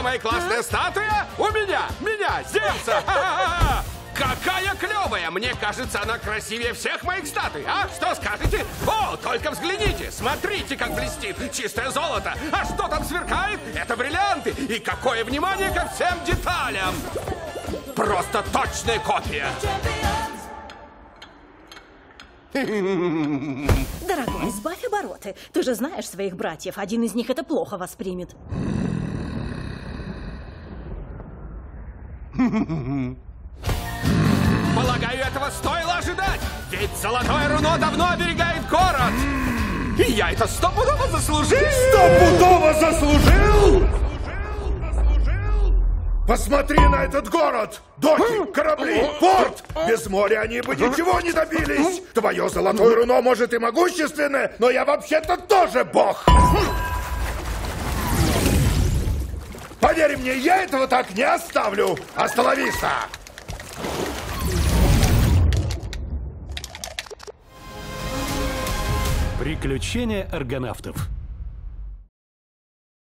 самая классная статуя у меня! Меня, Зевса! Ха-ха-ха! Какая клевая! Мне кажется, она красивее всех моих статуй. А что скажете? О, только взгляните! Смотрите, как блестит! Чистое золото! А что там сверкает? Это бриллианты! И какое внимание ко всем деталям! Просто точная копия! Дорогой, сбавь обороты. Ты же знаешь своих братьев. Один из них это плохо воспримет. Полагаю, этого стоило ожидать! Ведь золотое руно давно оберегает город! И я это стопудово заслужил! Стопудово заслужил? Посмотри на этот город! Доки, корабли, порт! Без моря они бы ничего не добились! Твое золотое руно может и могущественное, но я вообще-то тоже бог! Поверь мне, я этого так не оставлю! Остановись-то! Приключения аргонавтов.